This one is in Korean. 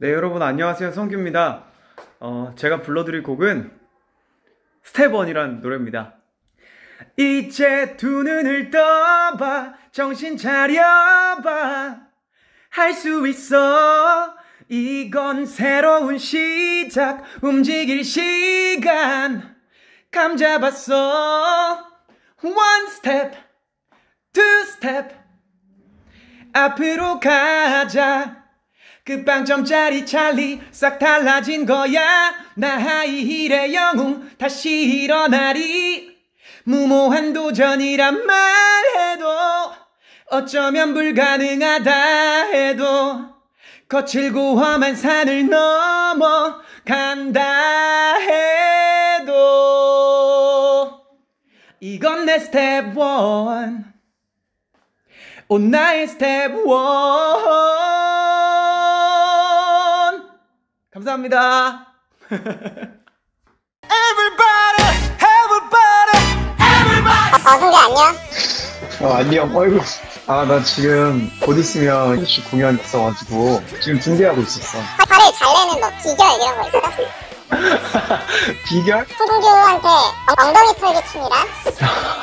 네, 여러분 안녕하세요. 성규입니다. 제가 불러드릴 곡은 스텝 1이라는 노래입니다. 이제 두 눈을 떠봐, 정신 차려봐, 할 수 있어. 이건 새로운 시작, 움직일 시간. 감 잡았어. One step, two step, 앞으로 가자. 끝방점짜리 찰리 싹 달라진 거야. 나 하이힐의 영웅 다시 일어나리. 무모한 도전이란 말해도 어쩌면 불가능하다 해도 거칠고 험한 산을 넘어간다 해도 이건 내 스텝 1. 오 나의 스텝 1. 감사합니다. 성규 안녕? 안녕. 어이구. 나 지금 곧 있으면 휴식 공연 있어가지고 지금 준비하고 있었어. 화를 잘 내는 뭐 비결 이런 거 있어? 비결? 성규한테 엉덩이 털기 춤이란?